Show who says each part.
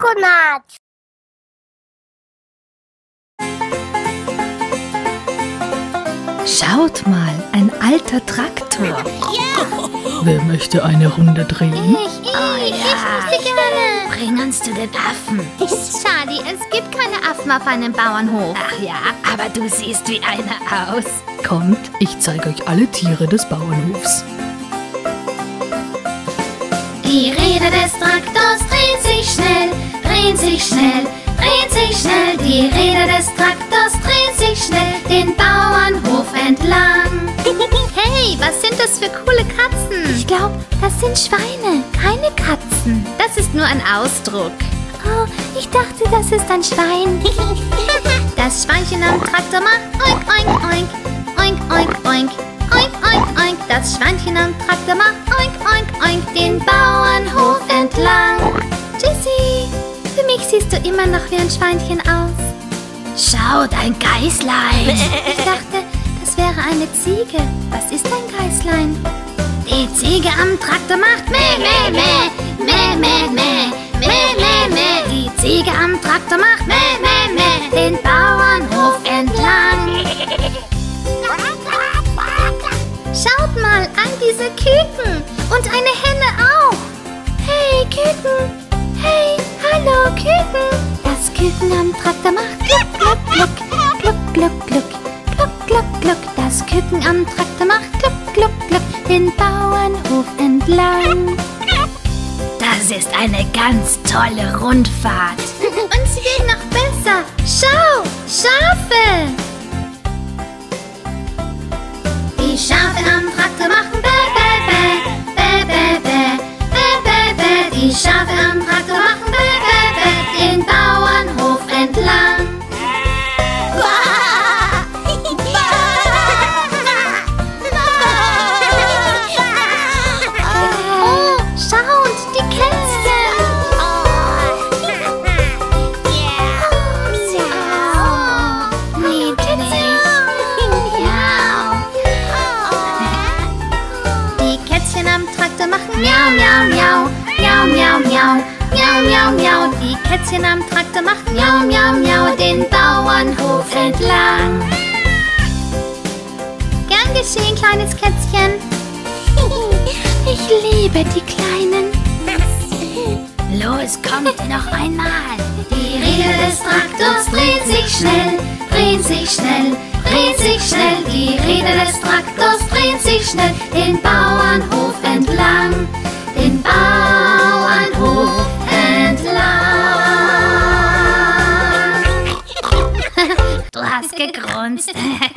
Speaker 1: Coconut.
Speaker 2: Schaut mal, ein alter Traktor.
Speaker 1: Ja.
Speaker 3: Wer möchte eine Runde drehen?
Speaker 1: Ich möchte gerne.
Speaker 2: Bring uns zu den Affen.
Speaker 4: Charlie, es gibt keine Affen auf einem Bauernhof.
Speaker 2: Ach ja, aber du siehst wie einer aus.
Speaker 3: Kommt, ich zeige euch alle Tiere des Bauernhofs.
Speaker 4: Die Räder des Traktors drehen sich schnell, drehen sich schnell, drehen sich schnell. Die Räder des Traktors drehen sich schnell den Bauernhof entlang. Hey, was sind das für coole Katzen? Ich glaube, das sind Schweine, keine Katzen. Das ist nur ein Ausdruck. Oh, ich dachte, das ist ein Schwein. Das Schweinchen am Traktor macht oink, oink, oink, oink, oink, oink, oink, oink, oink. Das Schweinchen am Traktor macht oink, oink, oink den Bauernhof entlang. Jessie, für mich siehst du immer noch wie ein Schweinchen aus.
Speaker 2: Schaut, ein Geißlein.
Speaker 4: Ich dachte, das wäre eine Ziege. Was ist ein Geißlein?
Speaker 2: Die Ziege am Traktor macht meh, meh, meh, meh, meh, meh, meh, meh, meh. Die Ziege am Traktor macht meh, meh, meh, den Bauernhof entlang.
Speaker 4: Schaut mal an diese Küken und eine Henne auch. Hey Küken, hey, hallo Küken. Das Küken am Traktor macht gluck, gluck, gluck, gluck, gluck, gluck, gluck, gluck. Das Küken am Traktor macht gluck, gluck, gluck den Bauernhof entlang.
Speaker 2: Das ist eine ganz tolle Rundfahrt.
Speaker 4: Und sie wird noch besser. Schau, Schafe. Die Schafe am Traktor machen bäh, bäh, bäh, bäh, bäh, bäh, bäh, bäh, bäh. Die Schafe am Traktor machen bäh, bäh, bäh, den Bauernhof entlang. Oh, schaut, die Kätzchen. Die Kätzchen am Traktor machen miau, miau, miau, miau, miau, miau, miau, miau, miau. Die Kätzchen am Traktor machen miau, miau, miau, den Bauernhof entlang. Gern geschehen, kleines Kätzchen. Ich liebe die Kleinen.
Speaker 2: Los, kommt noch einmal.
Speaker 4: Die Räder des Traktors drehen sich schnell, drehen sich schnell, drehen sich schnell. Die Räder des Traktors drehen sich schnell den Bauernhof entlang, den Bauernhof entlang.
Speaker 2: Du hast gegrunzt.